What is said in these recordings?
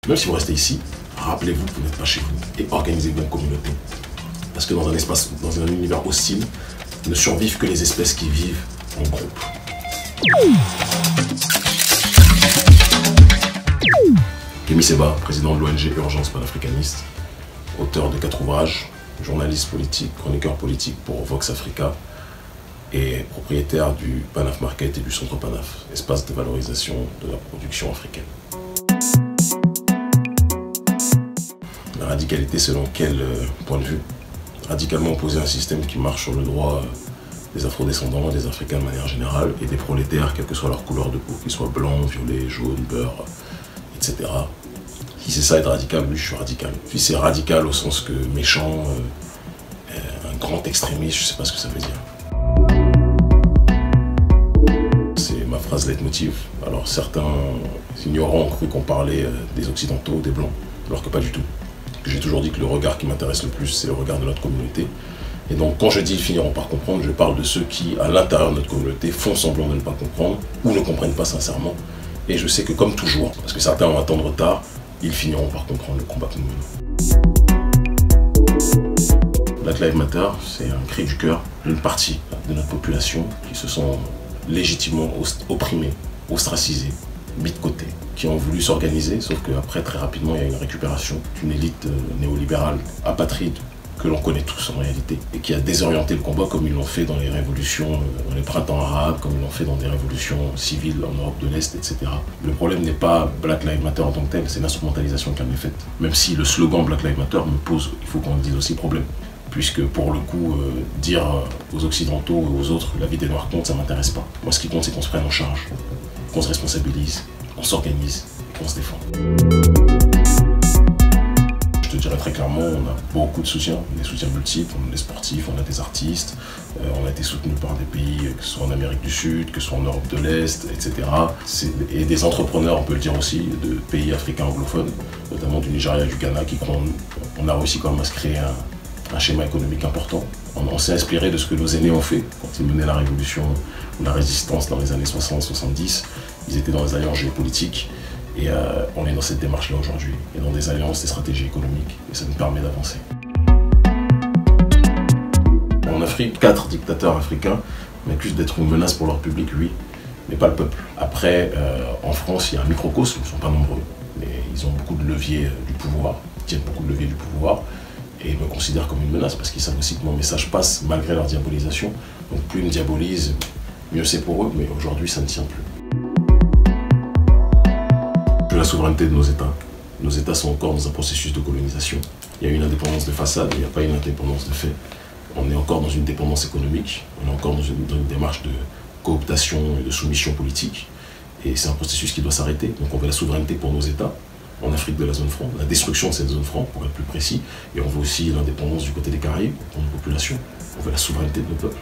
Même si vous restez ici, rappelez-vous que vous n'êtes pas chez vous et organisez-vous en communauté. Parce que dans un espace, dans un univers hostile, ne survivent que les espèces qui vivent en groupe. Kémy Séba, président de l'ONG Urgence panafricaniste, auteur de 4 ouvrages, journaliste politique, chroniqueur politique pour Vox Africa et propriétaire du Panaf Market et du Centre Panaf, espace de valorisation de la production africaine. La radicalité selon quel point de vue? Radicalement opposé à un système qui marche sur le droit des afrodescendants, des Africains de manière générale, et des prolétaires, quelle que soit leur couleur de peau, qu'ils soient blancs, violets, jaunes, beurre, etc. Si c'est ça être radical, oui, je suis radical. Si c'est radical au sens que méchant, un grand extrémiste, je ne sais pas ce que ça veut dire. C'est ma phrase leitmotiv. Alors certains ignorants ont cru qu'on parlait des Occidentaux, des Blancs, alors que pas du tout. J'ai toujours dit que le regard qui m'intéresse le plus, c'est le regard de notre communauté. Et donc, quand je dis ils finiront par comprendre, je parle de ceux qui, à l'intérieur de notre communauté, font semblant de ne pas comprendre ou ne comprennent pas sincèrement. Et je sais que, comme toujours, parce que certains vont attendre tard, ils finiront par comprendre le combat que nous menons. Black Lives Matter, c'est un cri du cœur d'une partie de notre population qui se sent légitimement opprimés, ostracisés, mis de côté, qui ont voulu s'organiser, sauf qu'après, très rapidement, il y a une récupération d'une élite néolibérale, apatride, que l'on connaît tous en réalité, et qui a désorienté le combat comme ils l'ont fait dans les révolutions, dans les printemps arabes, comme ils l'ont fait dans des révolutions civiles en Europe de l'Est, etc. Le problème n'est pas Black Lives Matter en tant que tel, c'est l'instrumentalisation qui en est faite. Même si le slogan Black Lives Matter me pose, il faut qu'on le dise aussi, problème. Puisque pour le coup, dire aux Occidentaux ou aux autres la vie des Noirs compte, ça ne m'intéresse pas. Moi, ce qui compte, c'est qu'on se prenne en charge, qu'on se responsabilise, qu'on s'organise, qu'on se défend. Je te dirais très clairement, on a beaucoup de soutien, des soutiens multiples, on a des sportifs, on a des artistes, on a été soutenus par des pays, que ce soit en Amérique du Sud, que ce soit en Europe de l'Est, etc. Et des entrepreneurs, on peut le dire aussi, de pays africains anglophones, notamment du Nigeria et du Ghana, qui on a réussi quand même à se créer un schéma économique important. On s'est inspiré de ce que nos aînés ont fait quand ils menaient la révolution ou la résistance dans les années 60-70. Ils étaient dans des alliances géopolitiques et on est dans cette démarche-là aujourd'hui, et dans des alliances, des stratégies économiques, et ça nous permet d'avancer. En Afrique, 4 dictateurs africains m'accusent d'être une menace pour leur public, oui, mais pas le peuple. Après, en France, il y a un microcosme, ils ne sont pas nombreux, mais ils ont beaucoup de leviers du pouvoir, ils tiennent beaucoup de leviers du pouvoir, et ils me considèrent comme une menace parce qu'ils savent aussi que mon message passe malgré leur diabolisation. Donc plus ils me diabolisent, mieux c'est pour eux, mais aujourd'hui ça ne tient plus. La souveraineté de nos États. Nos États sont encore dans un processus de colonisation. Il y a une indépendance de façade, mais il n'y a pas une indépendance de fait. On est encore dans une dépendance économique, on est encore dans une démarche de cooptation et de soumission politique. Et c'est un processus qui doit s'arrêter. Donc on veut la souveraineté pour nos États, en Afrique de la zone franc, la destruction de cette zone franc, pour être plus précis. Et on veut aussi l'indépendance du côté des Caraïbes, pour nos populations. On veut la souveraineté de nos peuples.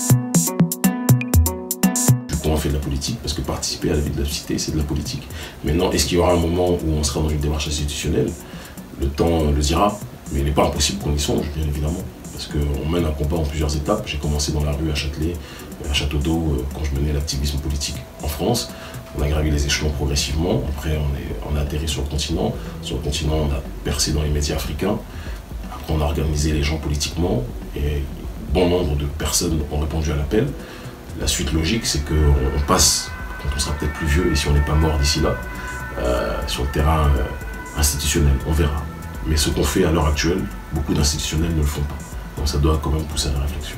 On fait de la politique, parce que participer à la vie de la cité, c'est de la politique. Maintenant, est-ce qu'il y aura un moment où on sera dans une démarche institutionnelle? Le temps le dira, mais il n'est pas impossible qu'on y songe, bien évidemment. Parce qu'on mène un combat en plusieurs étapes. J'ai commencé dans la rue à Châtelet, à Château d'Eau, quand je menais l'activisme politique en France. On a gravi les échelons progressivement. Après, on a atterri sur le continent. Sur le continent, on a percé dans les médias africains. Après, on a organisé les gens politiquement. Et bon nombre de personnes ont répondu à l'appel. La suite logique, c'est qu'on passe, quand on sera peut-être plus vieux, et si on n'est pas mort d'ici là, sur le terrain institutionnel, on verra. Mais ce qu'on fait à l'heure actuelle, beaucoup d'institutionnels ne le font pas. Donc ça doit quand même pousser à la réflexion.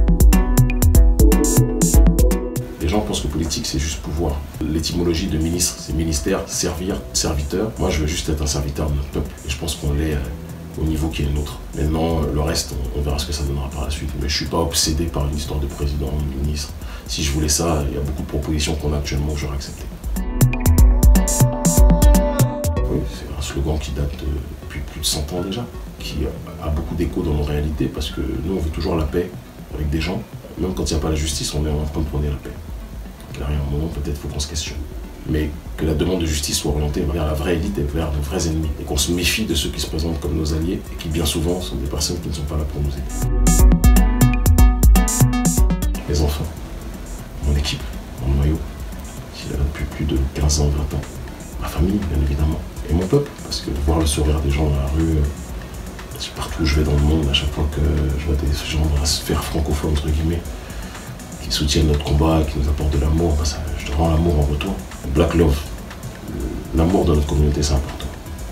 Les gens pensent que politique, c'est juste pouvoir. L'étymologie de ministre, c'est ministère, servir, serviteur. Moi, je veux juste être un serviteur de notre peuple. Et je pense qu'on l'est au niveau qui est le nôtre. Maintenant, le reste, on verra ce que ça donnera par la suite. Mais je ne suis pas obsédé par une histoire de président ou de ministre. Si je voulais ça, il y a beaucoup de propositions qu'on a actuellement que j'aurais acceptées. Oui, c'est un slogan qui date depuis plus de 100 ans déjà, qui a beaucoup d'écho dans nos réalités, parce que nous, on veut toujours la paix avec des gens. Même quand il n'y a pas la justice, on est en train de prôner la paix. Donc, il y a un moment, peut-être, il faut qu'on se questionne. Mais que la demande de justice soit orientée vers la vraie élite et vers nos vrais ennemis. Et qu'on se méfie de ceux qui se présentent comme nos alliés et qui, bien souvent, sont des personnes qui ne sont pas là pour nous aider. Les enfants, mon équipe, mon noyau, s'il y a depuis plus de 15 ans, 20 ans. Ma famille, bien évidemment. et mon peuple. Parce que voir le sourire des gens dans la rue, partout où je vais dans le monde, à chaque fois que je vois des gens dans la sphère francophone, entre guillemets, qui soutiennent notre combat, qui nous apportent de l'amour, bah je te rends l'amour en retour. Black Love, l'amour de notre communauté, c'est important.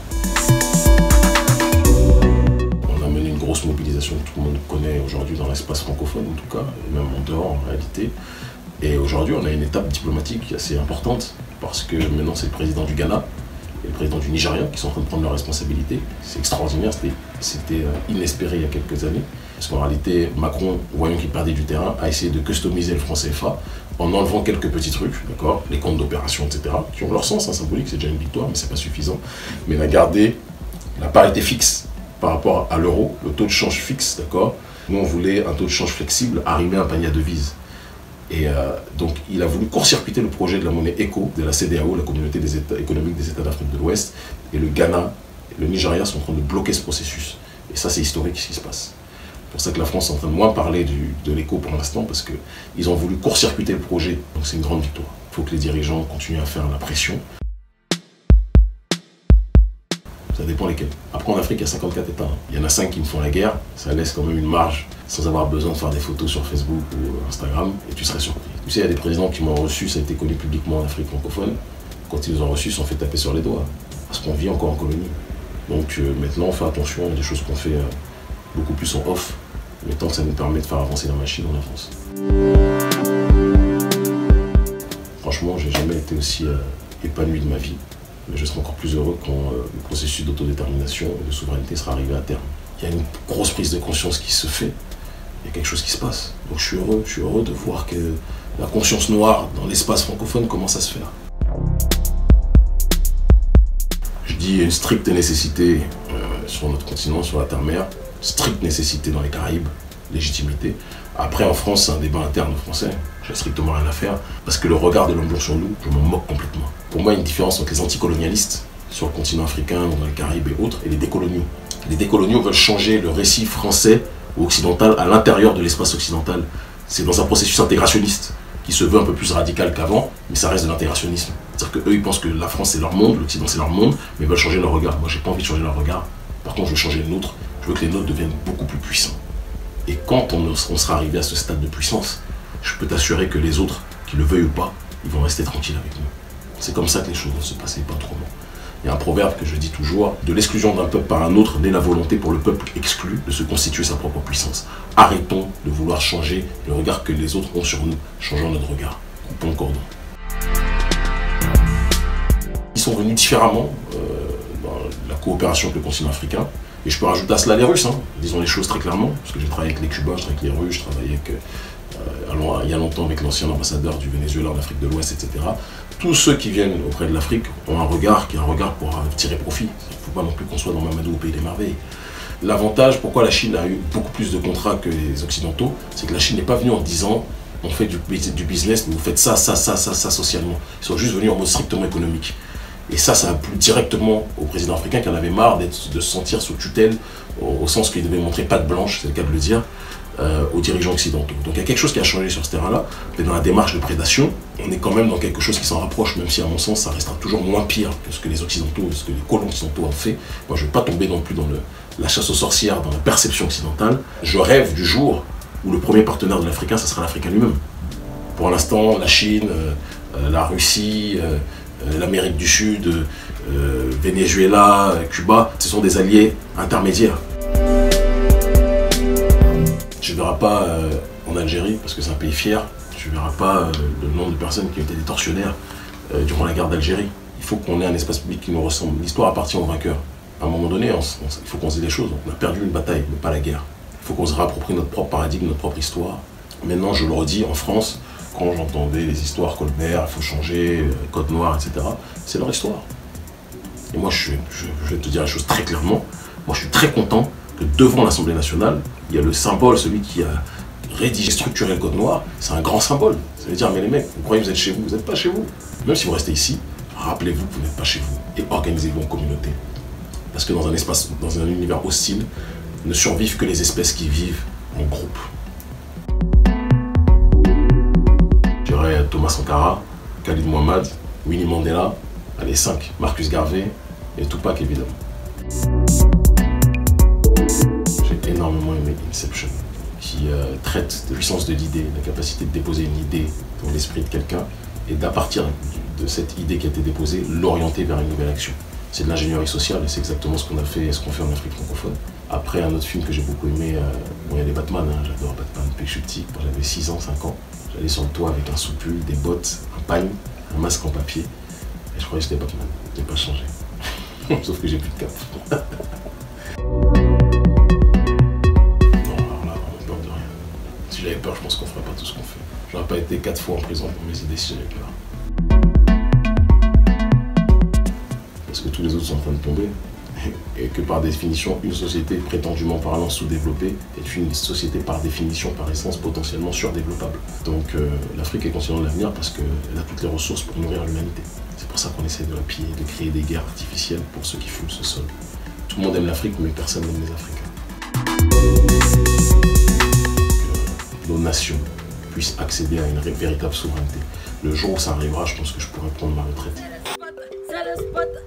On a mené une grosse mobilisation que tout le monde connaît aujourd'hui dans l'espace francophone, en tout cas, et même en dehors en réalité. Et aujourd'hui, on a une étape diplomatique assez importante, parce que maintenant c'est le président du Ghana et le président du Nigeria qui sont en train de prendre leurs responsabilités. C'est extraordinaire, c'était inespéré il y a quelques années. Parce qu'en réalité, Macron, voyant qu'il perdait du terrain, a essayé de customiser le franc CFA en enlevant quelques petits trucs, d'accord, les comptes d'opération, etc., qui ont leur sens symbolique, c'est déjà une victoire, mais c'est pas suffisant. Mais il a gardé la parité fixe par rapport à l'euro, le taux de change fixe, d'accord. Nous, on voulait un taux de change flexible arrimer à un panier à devises. Et donc, il a voulu court-circuiter le projet de la monnaie ECO, de la CEDEAO, la communauté des États économiques des États d'Afrique de l'Ouest. Et le Ghana et le Nigeria sont en train de bloquer ce processus. Et ça, c'est historique ce qui se passe. C'est pour ça que la France est en train de moins parler de l'ECO pour l'instant, parce qu'ils ont voulu court-circuiter le projet. Donc, c'est une grande victoire. Il faut que les dirigeants continuent à faire la pression. Ça dépend lesquels. Après, en Afrique, il y a 54 États. Il y en a 5 qui me font la guerre. Ça laisse quand même une marge, sans avoir besoin de faire des photos sur Facebook ou Instagram, et tu serais surpris. Tu sais, il y a des présidents qui m'ont reçu, ça a été connu publiquement en Afrique francophone. Quand ils nous ont reçus, ils se sont fait taper sur les doigts. Parce qu'on vit encore en colonie. Donc maintenant, on fait attention à des choses qu'on fait beaucoup plus en off. Mais tant que ça nous permet de faire avancer la machine, on avance. Franchement, j'ai jamais été aussi épanoui de ma vie. Mais je serai encore plus heureux quand le processus d'autodétermination et de souveraineté sera arrivé à terme. Il y a une grosse prise de conscience qui se fait, il y a quelque chose qui se passe. Donc je suis heureux de voir que la conscience noire dans l'espace francophone commence à se faire. Je dis une stricte nécessité sur notre continent, sur la terre-mère, stricte nécessité dans les Caraïbes, légitimité. Après, en France, c'est un débat interne français. J'ai strictement rien à faire. Parce que le regard de l'homme blanc sur nous, je m'en moque complètement. Pour moi, il y a une différence entre les anticolonialistes sur le continent africain, dans les Caraïbes et autres, et les décoloniaux. Les décoloniaux veulent changer le récit français ou occidental à l'intérieur de l'espace occidental. C'est dans un processus intégrationniste qui se veut un peu plus radical qu'avant, mais ça reste de l'intégrationnisme. C'est-à-dire qu'eux, ils pensent que la France, c'est leur monde, l'Occident, c'est leur monde, mais ils veulent changer leur regard. Moi, j'ai pas envie de changer leur regard. Par contre, je veux changer le nôtre. Je veux que les nôtres deviennent beaucoup plus puissants. Et quand on sera arrivé à ce stade de puissance, je peux t'assurer que les autres, qu'ils le veuillent ou pas, ils vont rester tranquilles avec nous. C'est comme ça que les choses vont se passer, pas autrement. Il y a un proverbe que je dis toujours, de l'exclusion d'un peuple par un autre naît la volonté pour le peuple exclu de se constituer sa propre puissance. Arrêtons de vouloir changer le regard que les autres ont sur nous, changeons notre regard. Coupons le cordon. Ils sont venus différemment dans la coopération avec le continent africain. Et je peux rajouter à cela les Russes, hein. Disons les choses très clairement, parce que j'ai travaillé avec les Cubains, je travaille avec les Russes, je travaillais avec, il y a longtemps avec l'ancien ambassadeur du Venezuela en Afrique de l'Ouest, etc. Tous ceux qui viennent auprès de l'Afrique ont un regard qui est un regard pour tirer profit. Il ne faut pas non plus qu'on soit dans Mamadou au pays des merveilles. L'avantage, pourquoi la Chine a eu beaucoup plus de contrats que les Occidentaux, c'est que la Chine n'est pas venue en disant on fait du business, mais vous faites ça socialement. Ils sont juste venus en mode strictement économique. Et ça a plu directement au président africain qui en avait marre de se sentir sous tutelle, au sens qu'il devait montrer patte blanche, c'est le cas de le dire, aux dirigeants occidentaux. Donc il y a quelque chose qui a changé sur ce terrain-là, mais dans la démarche de prédation, on est quand même dans quelque chose qui s'en rapproche, même si à mon sens ça restera toujours moins pire que ce que les Occidentaux, ce que les colons occidentaux ont fait. Moi je ne veux pas tomber non plus dans la chasse aux sorcières, dans la perception occidentale. Je rêve du jour où le premier partenaire de l'Africain, ça sera l'Africain lui-même. Pour l'instant, la Chine, la Russie, l'Amérique du Sud, Venezuela, Cuba, ce sont des alliés intermédiaires. Tu ne verras pas en Algérie, parce que c'est un pays fier, tu ne verras pas le nombre de personnes qui ont été des tortionnaires durant la guerre d'Algérie. Il faut qu'on ait un espace public qui nous ressemble. L'histoire appartient aux vainqueurs. À un moment donné, il faut qu'on se dise les choses. On a perdu une bataille, mais pas la guerre. Il faut qu'on se réapproprie notre propre paradigme, notre propre histoire. Maintenant, je le redis, en France, quand j'entendais les histoires Colbert, il faut changer, Code Noir, etc., c'est leur histoire. Et moi, je vais te dire la chose très clairement, moi je suis très content que devant l'Assemblée nationale, il y a le symbole, celui qui a rédigé, structuré le Code Noir, c'est un grand symbole. Ça veut dire, mais les mecs, vous croyez que vous êtes chez vous, vous n'êtes pas chez vous. Même si vous restez ici, rappelez-vous que vous n'êtes pas chez vous et organisez-vous en communauté. Parce que dans un espace, dans un univers hostile, ne survivent que les espèces qui vivent en groupe. Thomas Sankara, Khalid Mohamed, Winnie Mandela, allez 5, Marcus Garvey, Et Tupac, évidemment. J'ai énormément aimé Inception, qui traite de la puissance de l'idée, la capacité de déposer une idée dans l'esprit de quelqu'un et d'à partir de cette idée qui a été déposée, l'orienter vers une nouvelle action. C'est de l'ingénierie sociale et c'est exactement ce qu'on a fait et ce qu'on fait en Afrique francophone. Après, un autre film que j'ai beaucoup aimé, bon, il y a les Batman, hein, j'adore Batman depuis que je suis petit. Quand j'avais 6 ans, 5 ans, j'allais sur le toit avec un soupul, des bottes, un pagne, un masque en papier. Et je croyais que c'était Batman. Je n'ai pas changé. Sauf que j'ai plus de cap. Non, alors là, on a peur de rien. Si j'avais peur, je pense qu'on ferait pas tout ce qu'on fait. J'aurais pas été 4 fois en prison pour mes idées si j'avais peur. Parce que tous les autres sont en train de tomber. Et que par définition, une société prétendument parlant sous-développée est une société par définition, par essence, potentiellement surdéveloppable. Donc l'Afrique est consciente de l'avenir parce qu'elle a toutes les ressources pour nourrir l'humanité. C'est pour ça qu'on essaie de la piller, de créer des guerres artificielles pour ceux qui foulent ce sol. Tout le monde aime l'Afrique, mais personne n'aime les Africains. Que nos nations puissent accéder à une véritable souveraineté. Le jour où ça arrivera, je pense que je pourrai prendre ma retraite.